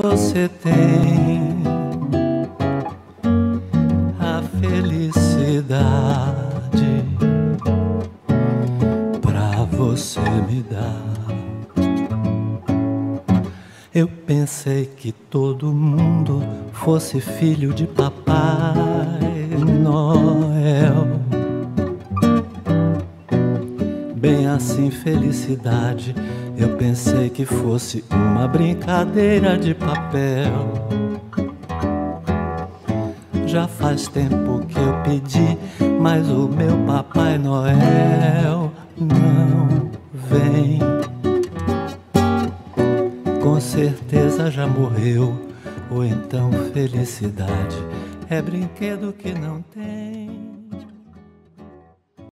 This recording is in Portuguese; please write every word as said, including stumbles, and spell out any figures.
você tem a felicidade pra você me dar. Eu pensei que todo mundo fosse filho de Papai Noel. Bem assim, felicidade, eu pensei que fosse uma brincadeira de papel. Já faz tempo que eu pedi, mas o meu Papai Noel não vem. Com certeza já morreu, ou então felicidade é brinquedo que não tem.